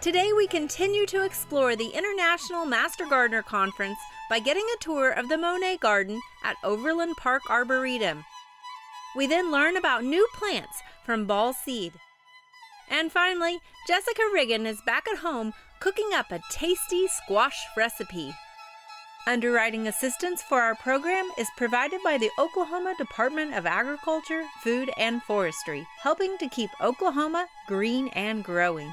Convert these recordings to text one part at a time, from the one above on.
Today we continue to explore the International Master Gardener Conference by getting a tour of the Monet Garden at Overland Park Arboretum. We then learn about new plants from Ball Seed. And finally, Jessica Riggin is back at home cooking up a tasty squash recipe. Underwriting assistance for our program is provided by the Oklahoma Department of Agriculture, Food, and Forestry, helping to keep Oklahoma green and growing.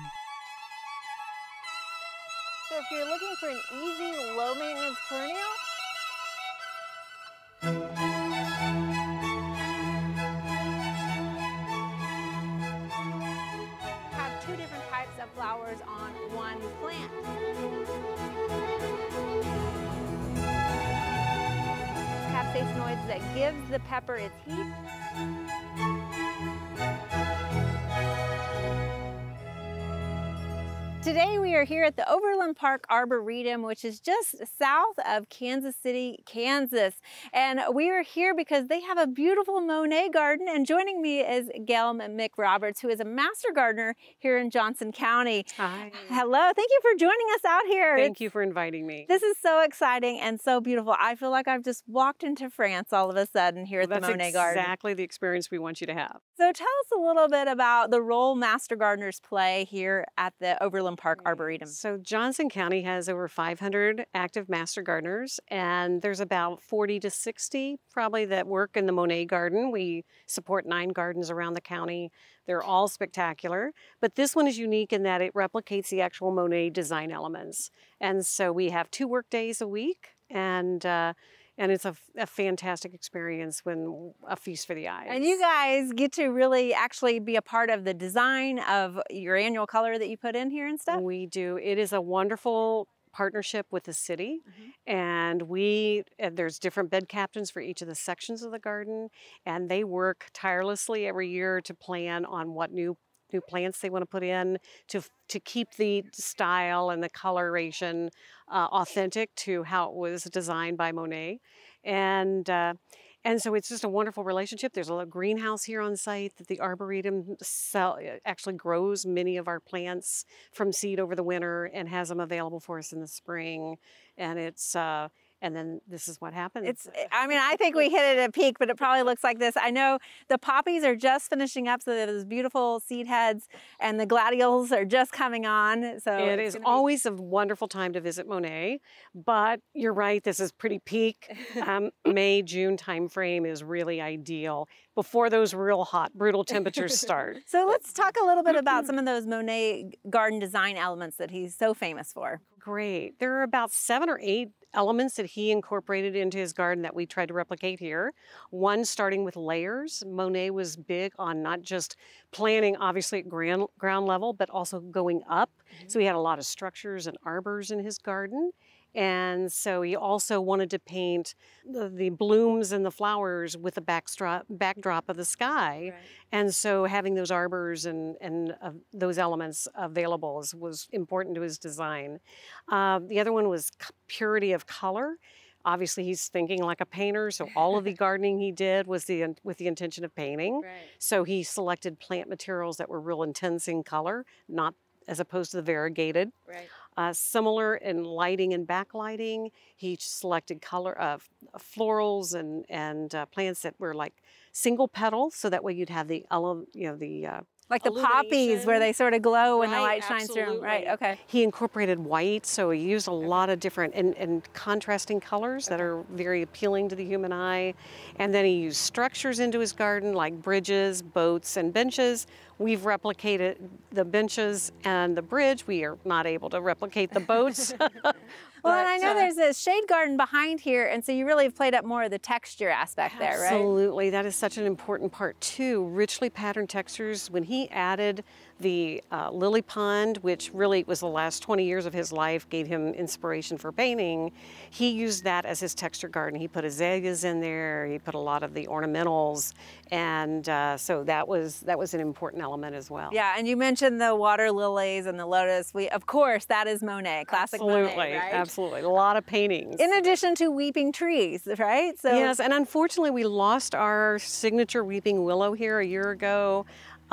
So if you're looking for an easy, low-maintenance perennial, have two different types of flowers on one plant. Capsaicinoids that gives the pepper its heat. Today we are here at the Overland Park Arboretum, which is just south of Kansas City, Kansas. And we are here because they have a beautiful Monet garden. And joining me is Gale McRoberts, who is a master gardener here in Johnson County. Hi. Hello, thank you for joining us out here. Thank you for inviting me. This is so exciting and so beautiful. I feel like I've just walked into France all of a sudden here at the Monet Garden. That's exactly the experience we want you to have. So tell us a little bit about the role master gardeners play here at the Overland Park Arboretum. So Johnson County has over 500 active master gardeners, and there's about 40 to 60 probably that work in the Monet Garden. We support 9 gardens around the county. They're all spectacular, but this one is unique in that it replicates the actual Monet design elements. And so we have 2 work days a week, and it's a fantastic experience, when a feast for the eyes. And you guys get to really actually be a part of the design of your annual color that you put in here and stuff? We do. It is a wonderful partnership with the city, and there's different bed captains for each of the sections of the garden, and they work tirelessly every year to plan on what new plants they want to put in to keep the style and the coloration authentic to how it was designed by Monet. And so it's just a wonderful relationship. There's a little greenhouse here on site that the Arboretum actually grows many of our plants from seed over the winter and has them available for us in the spring. And and then this is what happens. I mean, I think we hit it at a peak, but it probably looks like this. I know the poppies are just finishing up, so there's beautiful seed heads, and the gladiolus are just coming on. So it is always a wonderful time to visit Monet, but you're right, this is pretty peak. May, June time frame is really ideal before those real hot, brutal temperatures start. So let's talk a little bit about some of those Monet garden design elements that he's so famous for. Great. There are about 7 or 8 elements that he incorporated into his garden that we tried to replicate here. One, starting with layers. Monet was big on not just planting, obviously, at ground level, but also going up. So he had a lot of structures and arbors in his garden. And so he also wanted to paint the blooms and the flowers with a backdrop of the sky. Right. And so having those arbors and those elements available was important to his design. The other one was purity of color. Obviously, he's thinking like a painter, so all of the gardening he did was with the intention of painting. Right. So he selected plant materials that were real intense in color, not as opposed to the variegated. Right. Similar in lighting and backlighting, he selected color of florals and plants that were like single petal, so that way you'd have like the poppies where they sort of glow when the light shines through them. Right, okay. He incorporated white, so he used a lot of different and contrasting colors that are very appealing to the human eye. And then he used structures into his garden like bridges, boats, and benches. We've replicated the benches and the bridge. We are not able to replicate the boats. Well, and I know there's a shade garden behind here, and so you really have played up more of the texture aspect there, right? Absolutely. That is such an important part, too. Richly patterned textures. When he added the lily pond, which really was the last 20 years of his life, gave him inspiration for painting, he used that as his texture garden. He put azaleas in there. He put a lot of the ornamentals, and so that was an important element as well. Yeah, and you mentioned the water lilies and the lotus. Of course, that is Monet, classic Monet, right? Absolutely, a lot of paintings. In addition to weeping trees, right? So yes, and unfortunately we lost our signature weeping willow here a year ago.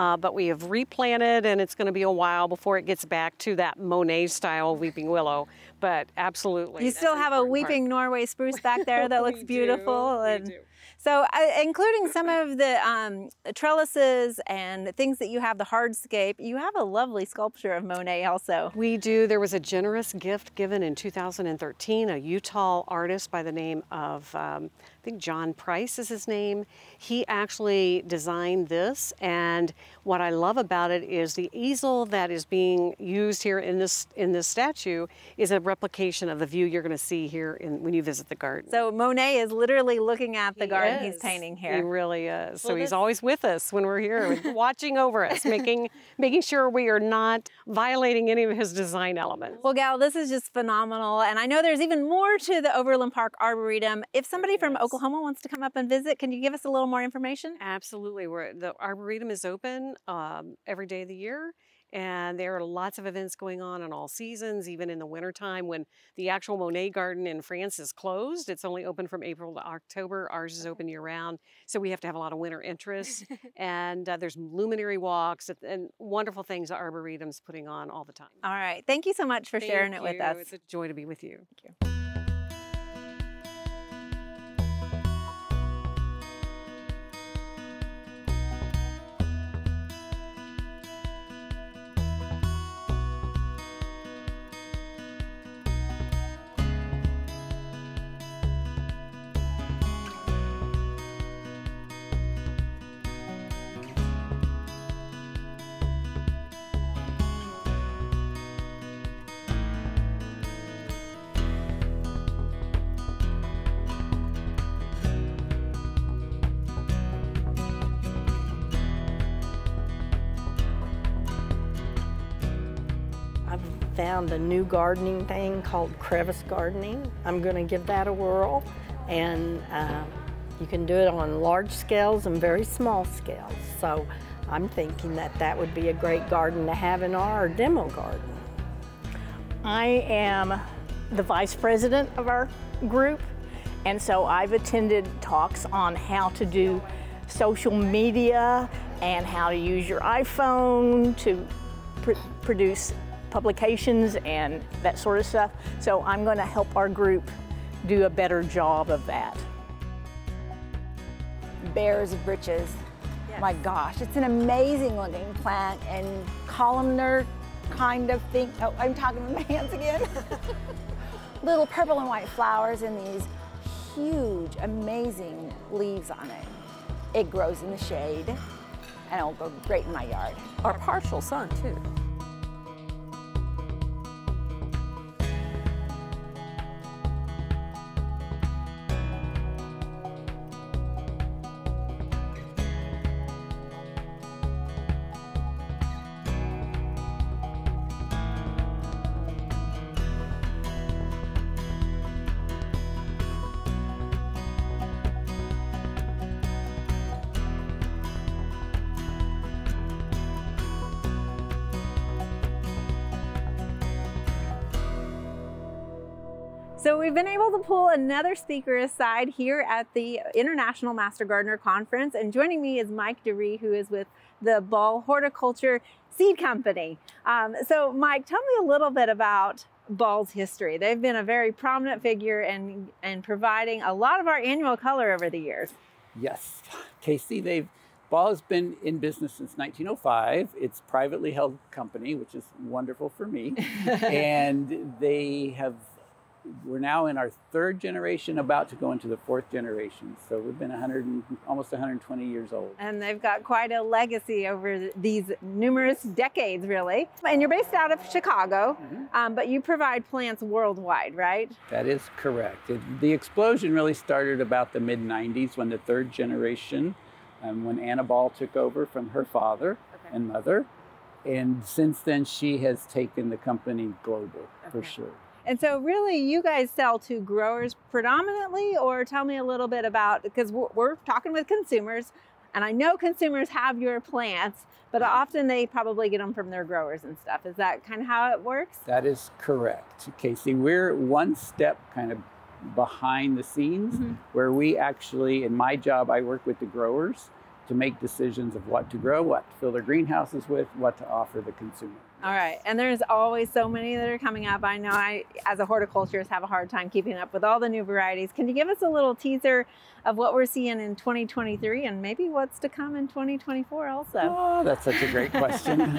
but we have replanted, and it's going to be a while before it gets back to that Monet style weeping willow. But absolutely, you still have a weeping Norway spruce back there that looks beautiful. We do. So including some of the trellises and things that you have, the hardscape, you have a lovely sculpture of Monet also. We do. There was a generous gift given in 2013, a Utah artist by the name of, I think John Price is his name. He actually designed this, and what I love about it is the easel that is being used here in this statue is a replication of the view you're going to see here when you visit the garden. So Monet is literally looking at the garden he's painting here. He really is. So he's always with us when we're here, watching over us, making sure we are not violating any of his design elements. Well, Gal, this is just phenomenal. And I know there's even more to the Overland Park Arboretum. If somebody from Oklahoma wants to come up and visit, can you give us a little more information? Absolutely. The Arboretum is open every day of the year. And there are lots of events going on in all seasons, even in the wintertime when the actual Monet Garden in France is closed. It's only open from April to October. Ours is open year-round, so we have to have a lot of winter interest. And there's luminary walks and wonderful things the Arboretum's putting on all the time. All right. Thank you so much for sharing it with us. It's a joy to be with you. Thank you. Found a new gardening thing called crevice gardening. I'm going to give that a whirl, and you can do it on large scales and very small scales. So I'm thinking that would be a great garden to have in our demo garden. I am the vice president of our group, and so I've attended talks on how to do social media and how to use your iPhone to produce publications and that sort of stuff. So I'm going to help our group do a better job of that. Bears of Britches. Yes. My gosh, it's an amazing looking plant and columnar kind of thing. Oh, I'm talking with my hands again. Little purple and white flowers and these huge, amazing leaves on it. It grows in the shade and it'll go great in my yard. Our partial sun too. So we've been able to pull another speaker aside here at the International Master Gardener Conference, and joining me is Mike DeRee, who is with the Ball Horticulture Seed Company. So Mike, tell me a little bit about Ball's history. They've been a very prominent figure in providing a lot of our annual color over the years. Yes, Casey, Ball has been in business since 1905. It's a privately held company, which is wonderful for me. And we're now in our third generation, about to go into the fourth generation. So we've been almost 120 years old. And they've got quite a legacy over these numerous decades, really. And you're based out of Chicago, but you provide plants worldwide, right? That is correct. The explosion really started about the mid-90s when the third generation, when Anna Ball took over from her father and mother. And since then, she has taken the company global, for sure. And so really you guys sell to growers predominantly, or tell me a little bit about, because we're talking with consumers, and I know consumers have your plants, but often they probably get them from their growers and stuff. Is that kind of how it works? That is correct, Casey. We're one step kind of behind the scenes, where we actually, in my job, I work with the growers, to make decisions of what to grow, what to fill their greenhouses with, what to offer the consumer. All right, and there's always so many that are coming up. I know I, as a horticulturist, have a hard time keeping up with all the new varieties. Can you give us a little teaser of what we're seeing in 2023 and maybe what's to come in 2024 also? Oh, that's such a great question.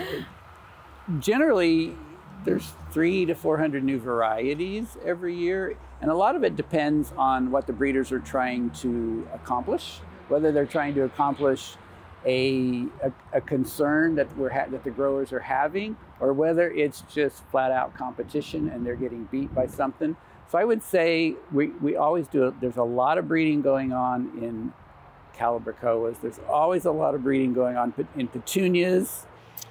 Generally, there's 300 to 400 new varieties every year, and a lot of it depends on what the breeders are trying to accomplish, whether they're trying to accomplish a concern that that the growers are having, or whether it's just flat out competition and they're getting beat by something. So I would say we always do there's a lot of breeding going on in Calibrachoas. There's always a lot of breeding going on in petunias.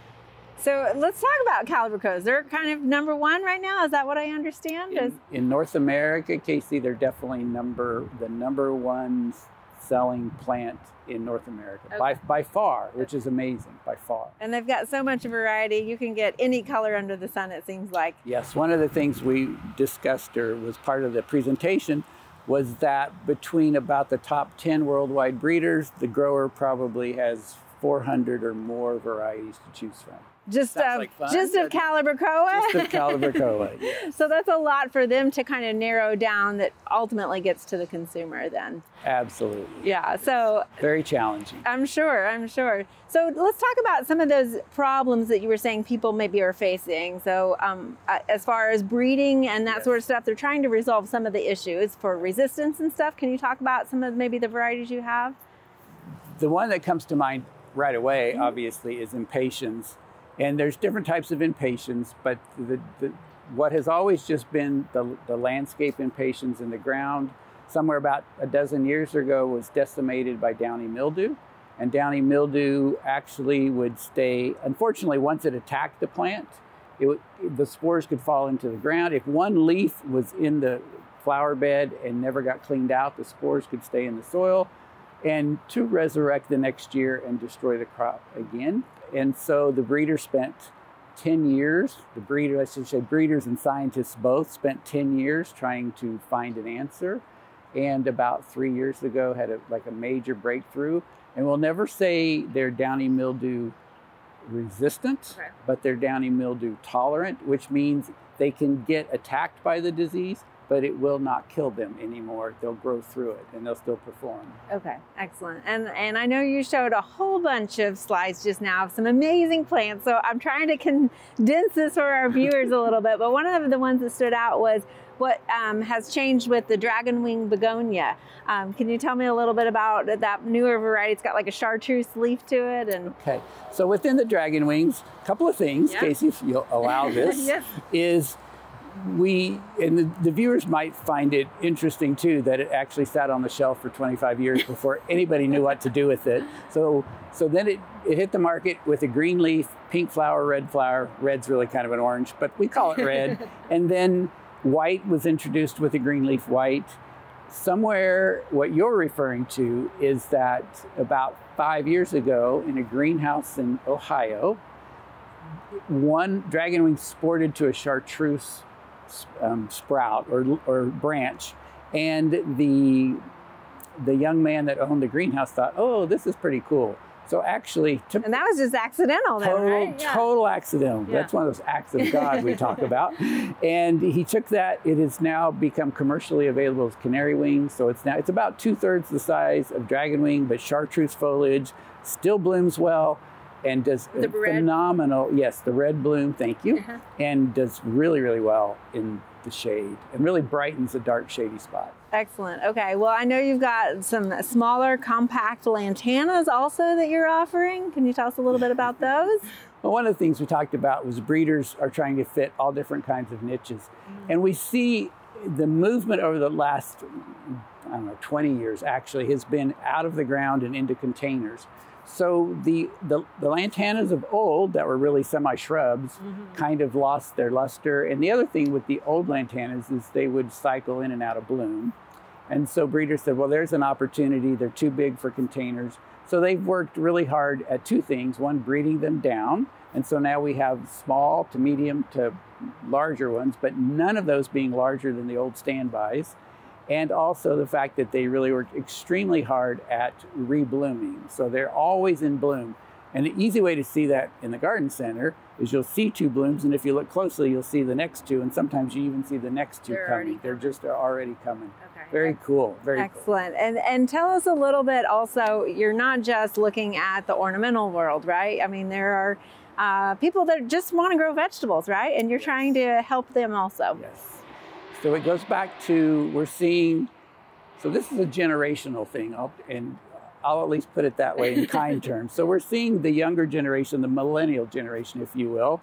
So let's talk about Calibrachoas. They're kind of #1 right now. Is that what I understand? In North America, Casey, they're definitely the #1 selling plant in North America, okay, by far, which is amazing, by far. And they've got so much variety. You can get any color under the sun, it seems like. Yes, one of the things we discussed, or was part of the presentation, was that between about the top 10 worldwide breeders, the grower probably has 400 or more varieties to choose from. Just of Calibrachoa? Just of Calibrachoa, yes. So that's a lot for them to kind of narrow down that ultimately gets to the consumer then. Absolutely. Yeah, so. Very challenging. I'm sure. So let's talk about some of those problems that you were saying people maybe are facing. So as far as breeding and that sort of stuff, they're trying to resolve some of the issues for resistance and stuff. Can you talk about some of maybe the varieties you have? The one that comes to mind right away, obviously, is impatiens. And there's different types of impatiens, but what has always just been the landscape impatiens in the ground, somewhere about a dozen years ago, was decimated by downy mildew. And downy mildew actually would stay, unfortunately, once it attacked the plant, the spores could fall into the ground. If one leaf was in the flower bed and never got cleaned out, the spores could stay in the soil and to resurrect the next year and destroy the crop again. And so the breeder spent 10 years, I should say breeders and scientists both spent 10 years trying to find an answer. And about 3 years ago had a major breakthrough. And we'll never say they're downy mildew resistant, okay, but they're downy mildew tolerant, which means they can get attacked by the disease, but it will not kill them anymore. They'll grow through it and they'll still perform. Okay, excellent. And I know you showed a whole bunch of slides just now of some amazing plants. So I'm trying to condense this for our viewers a little bit, but one of the ones that stood out was what has changed with the dragonwing begonia. Can you tell me a little bit about that newer variety? It's got like a chartreuse leaf to it. Okay, so within the dragonwings, a couple of things, Casey, if you'll allow this, is and the viewers might find it interesting too that it actually sat on the shelf for 25 years before anybody knew what to do with it. So then it hit the market with a green leaf, pink flower, red flower. Red's really kind of an orange, but we call it red. And then white was introduced with a green leaf white. Somewhere, what you're referring to is that about 5 years ago in a greenhouse in Ohio, one dragonwing sported to a chartreuse sprout or branch, and the young man that owned the greenhouse thought, oh, this is pretty cool. So actually and that was just accidental then, right? Total accidental. Yeah. That's one of those acts of God we talk about. And he took that. It has now become commercially available as canary wings. So it's about 2/3 the size of dragonwing, but chartreuse foliage, still blooms well, and does phenomenal. Yes, the red bloom, thank you, and does really, really well in the shade and really brightens a dark shady spot. Excellent. Okay, well, I know you've got some smaller compact lantanas also that you're offering. Can you tell us a little bit about those? Well, one of the things we talked about was breeders are trying to fit all different kinds of niches. And we see the movement over the last, 20 years actually has been out of the ground and into containers. So the lantanas of old that were really semi-shrubs kind of lost their luster. And the other thing with the old lantanas is they would cycle in and out of bloom. And so breeders said, well, there's an opportunity. They're too big for containers. So they've worked really hard at two things. One, breeding them down. And so now we have small to medium to larger ones, but none of those being larger than the old standbys. And also the fact that they really work extremely hard at reblooming. So they're always in bloom. And the easy way to see that in the garden center is you'll see 2 blooms, and if you look closely, you'll see the next 2, and sometimes you even see the next 2 coming. They're just already coming. Okay. Very cool. Very excellent. Cool. And tell us a little bit also, you're not just looking at the ornamental world, right? I mean, there are people that just want to grow vegetables, right? And you're trying to help them also. Yes. So it goes back to, we're seeing, so this is a generational thing, I'll at least put it that way in kind terms. So we're seeing the younger generation, the millennial generation, if you will.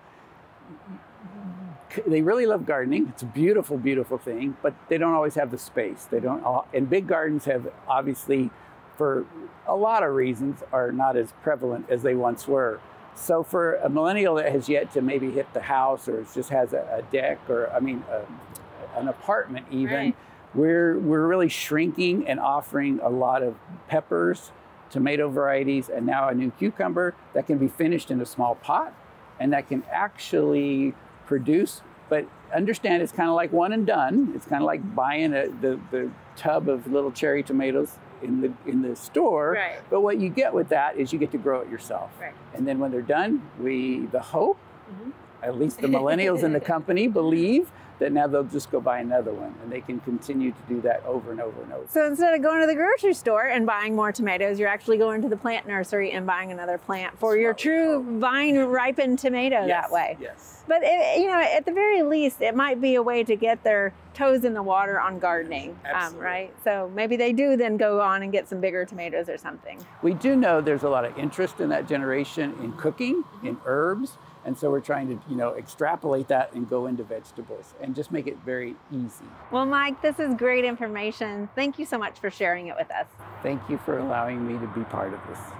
They really love gardening. It's a beautiful, beautiful thing, but they don't always have the space. They don't, and big gardens have obviously, for a lot of reasons, are not as prevalent as they once were. So for a millennial that has yet to maybe hit the house, or just has a deck, or an apartment even, right. We're really shrinking and offering a lot of peppers, tomato varieties, and now a new cucumber that can be finished in a small pot and that can actually produce. But understand, it's kind of like one and done. It's kind of like buying the tub of little cherry tomatoes in the store. Right. But what you get with that is you get to grow it yourself. Right. And then when they're done, the hope, at least the millennials in the company believe, that now they'll just go buy another one, and they can continue to do that over and over and over. So instead of going to the grocery store and buying more tomatoes, you're actually going to the plant nursery and buying another plant for your true vine-ripened tomato that way. Yes. But at the very least, it might be a way to get their toes in the water on gardening, right? So maybe they do then go on and get some bigger tomatoes or something. We do know there's a lot of interest in that generation in cooking, in herbs. And so we're trying to, extrapolate that and go into vegetables and just make it very easy. Well, Mike, this is great information. Thank you so much for sharing it with us. Thank you for allowing me to be part of this.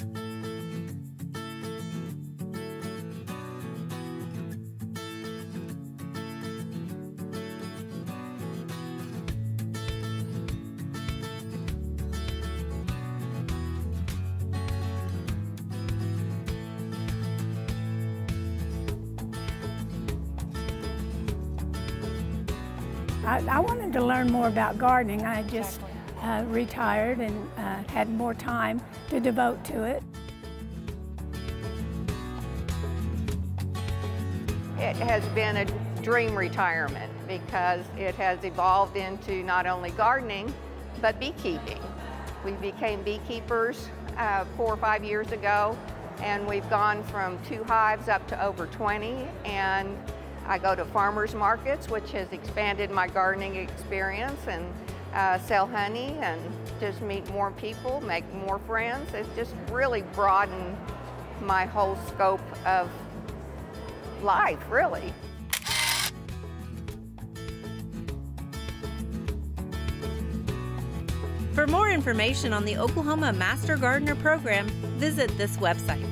I wanted to learn more about gardening. I just retired and had more time to devote to it. It has been a dream retirement because it has evolved into not only gardening, but beekeeping. We became beekeepers 4 or 5 years ago, and we've gone from 2 hives up to over 20, and I go to farmers markets, which has expanded my gardening experience, and sell honey and just meet more people, make more friends. It's just really broadened my whole scope of life, really. For more information on the Oklahoma Master Gardener Program, visit this website.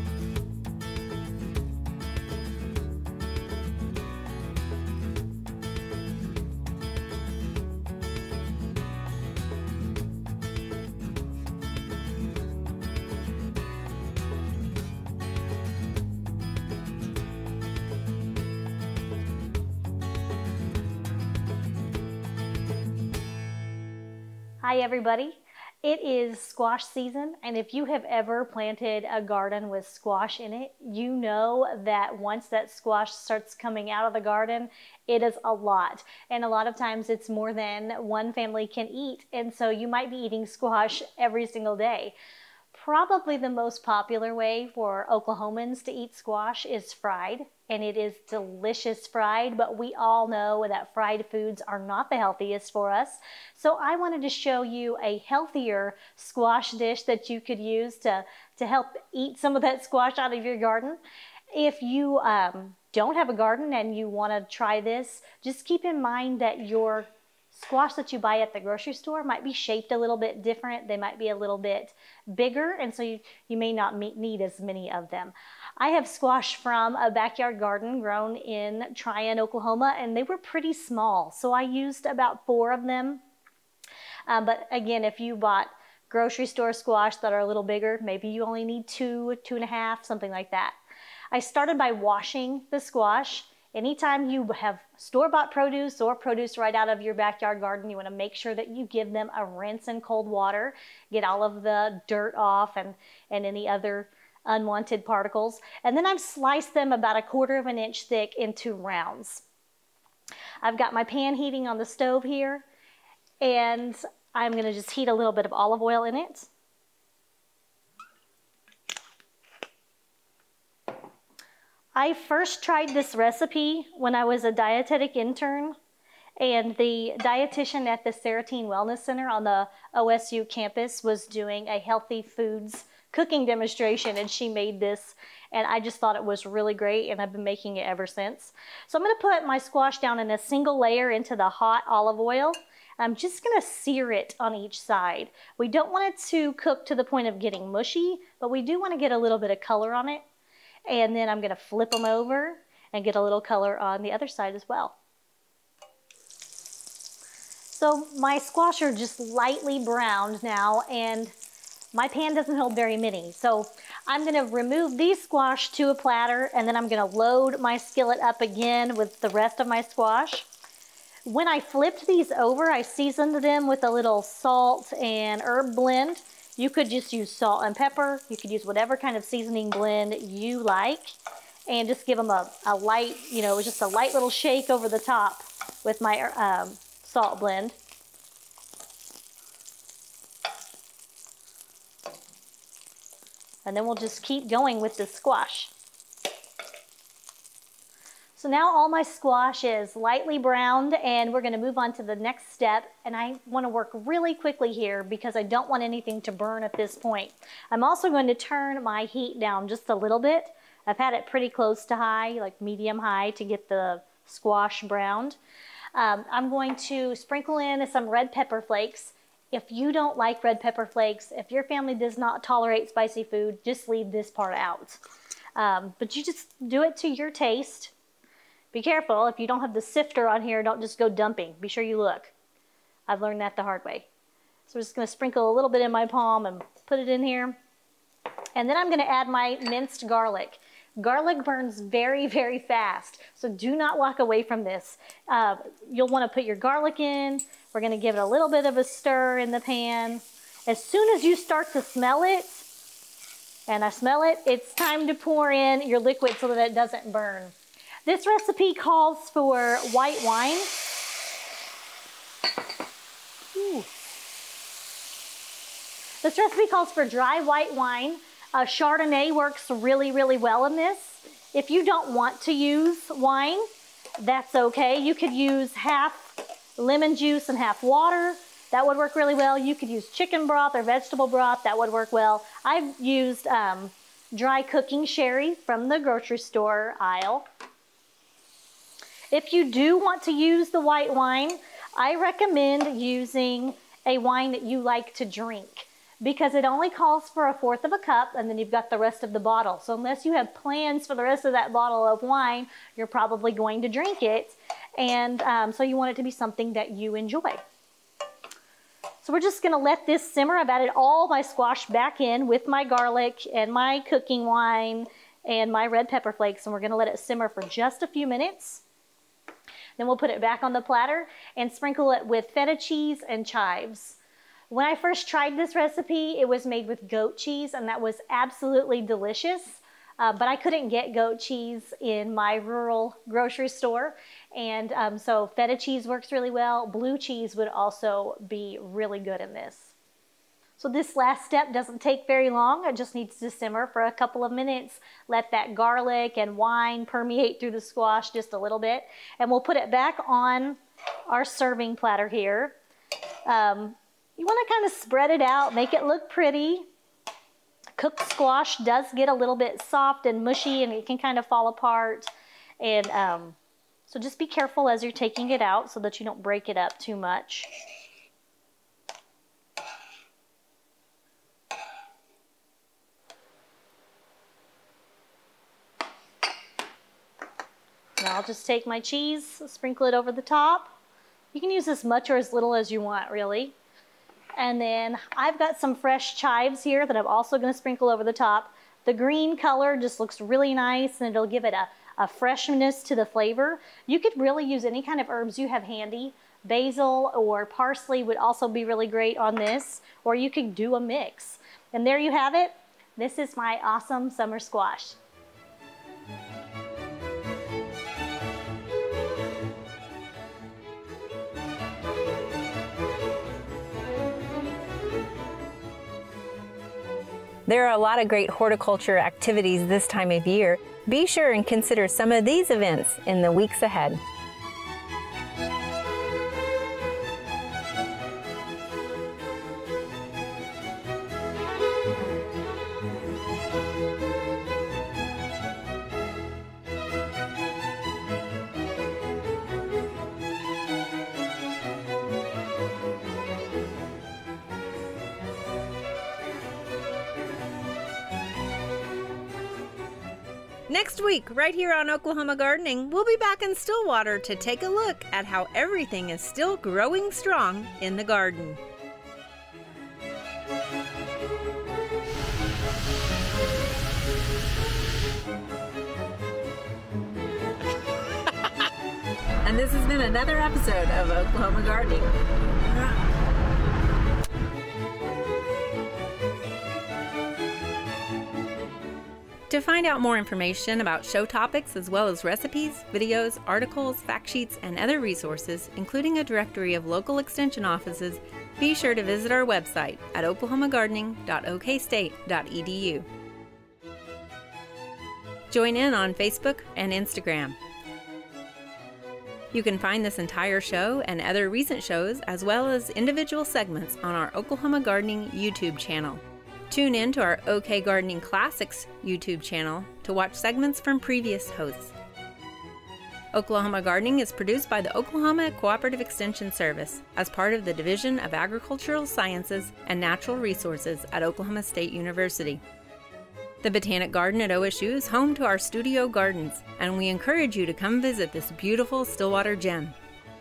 Hi everybody, it is squash season, and if you have ever planted a garden with squash in it, you know that once that squash starts coming out of the garden, it is a lot. And a lot of times it's more than one family can eat, and so you might be eating squash every single day. Probably the most popular way for Oklahomans to eat squash is fried, and it is delicious fried, but we all know that fried foods are not the healthiest for us. So I wanted to show you a healthier squash dish that you could use to help eat some of that squash out of your garden. If you don't have a garden and you want to try this, just keep in mind that your squash that you buy at the grocery store might be shaped a little bit different. They might be a little bit bigger, and so you may not need as many of them. I have squash from a backyard garden grown in Tryon, Oklahoma, and they were pretty small, so I used about 4 of them. But again, if you bought grocery store squash that are a little bigger, maybe you only need 2, 2.5, something like that. I started by washing the squash Anytime you have store-bought produce or produce right out of your backyard garden, you want to make sure that you give them a rinse in cold water, get all of the dirt off and any other unwanted particles. And then I've sliced them about 1/4 of an inch thick into rounds. I've got my pan heating on the stove here, and I'm going to just heat a little bit of olive oil in it. I first tried this recipe when I was a dietetic intern, and the dietitian at the Serotonin Wellness Center on the OSU campus was doing a healthy foods cooking demonstration, and she made this, and I just thought it was really great, and I've been making it ever since. So I'm going to put my squash down in a single layer into the hot olive oil. I'm just going to sear it on each side. We don't want it to cook to the point of getting mushy, but we do want to get a little bit of color on it. And then I'm going to flip them over and get a little color on the other side as well. So my squash are just lightly browned now, and my pan doesn't hold very many. So I'm going to remove these squash to a platter, and then I'm going to load my skillet up again with the rest of my squash. When I flipped these over, I seasoned them with a little salt and herb blend. You could just use salt and pepper. You could use whatever kind of seasoning blend you like, and just give them a light, you know, just a light little shake over the top with my salt blend. And then we'll just keep going with the squash. So now all my squash is lightly browned, and we're going to move on to the next step. And I want to work really quickly here because I don't want anything to burn at this point. I'm also going to turn my heat down just a little bit. I've had it pretty close to high, like medium high, to get the squash browned. I'm going to sprinkle in some red pepper flakes. If you don't like red pepper flakes, if your family does not tolerate spicy food, just leave this part out. But you just do it to your taste. Be careful, if you don't have the sifter on here, don't just go dumping. Be sure you look. I've learned that the hard way. So I'm just going to sprinkle a little bit in my palm and put it in here. And then I'm going to add my minced garlic. Garlic burns very, very fast, so do not walk away from this. You'll want to put your garlic in. We're going to give it a little bit of a stir in the pan. As soon as you start to smell it, and I smell it, it's time to pour in your liquid so that it doesn't burn. This recipe calls for white wine. Ooh. This recipe calls for dry white wine. Chardonnay works really, really well in this. If you don't want to use wine, that's okay. You could use half lemon juice and half water. That would work really well. You could use chicken broth or vegetable broth. That would work well. I've used dry cooking sherry from the grocery store aisle. If you do want to use the white wine, I recommend using a wine that you like to drink, because it only calls for 1/4 of a cup, and then you've got the rest of the bottle. So unless you have plans for the rest of that bottle of wine, you're probably going to drink it. And so you want it to be something that you enjoy. So we're just going to let this simmer. I've added all my squash back in with my garlic and my cooking wine and my red pepper flakes, and we're going to let it simmer for just a few minutes. Then we'll put it back on the platter and sprinkle it with feta cheese and chives. When I first tried this recipe, it was made with goat cheese, and that was absolutely delicious. But I couldn't get goat cheese in my rural grocery store. And so feta cheese works really well. Blue cheese would also be really good in this. So this last step doesn't take very long. It just needs to simmer for a couple of minutes. Let that garlic and wine permeate through the squash just a little bit. And we'll put it back on our serving platter here. You want to kind of spread it out, make it look pretty. Cooked squash does get a little bit soft and mushy, and it can kind of fall apart. And so just be careful as you're taking it out so that you don't break it up too much. Now I'll just take my cheese, sprinkle it over the top. You can use as much or as little as you want, really. And then I've got some fresh chives here that I'm also going to sprinkle over the top. The green color just looks really nice, and it'll give it a freshness to the flavor. You could really use any kind of herbs you have handy. Basil or parsley would also be really great on this, or you could do a mix. And there you have it. This is my awesome summer squash. There are a lot of great horticulture activities this time of year. Be sure and consider some of these events in the weeks ahead. Next week, right here on Oklahoma Gardening, we'll be back in Stillwater to take a look at how everything is still growing strong in the garden. And this has been another episode of Oklahoma Gardening. To find out more information about show topics as well as recipes, videos, articles, fact sheets, and other resources, including a directory of local extension offices, be sure to visit our website at oklahomagardening.okstate.edu. Join in on Facebook and Instagram. You can find this entire show and other recent shows as well as individual segments on our Oklahoma Gardening YouTube channel. Tune in to our OK Gardening Classics YouTube channel to watch segments from previous hosts. Oklahoma Gardening is produced by the Oklahoma Cooperative Extension Service as part of the Division of Agricultural Sciences and Natural Resources at Oklahoma State University. The Botanic Garden at OSU is home to our studio gardens, and we encourage you to come visit this beautiful Stillwater gem.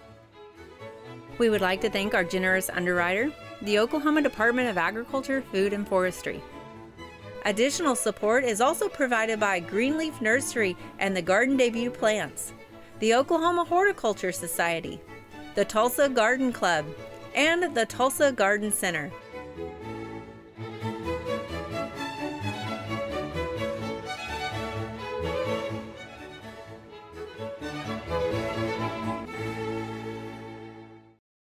We would like to thank our generous underwriter, the Oklahoma Department of Agriculture, Food, and Forestry. Additional support is also provided by Greenleaf Nursery and the Garden Debut Plants, the Oklahoma Horticulture Society, the Tulsa Garden Club, and the Tulsa Garden Center.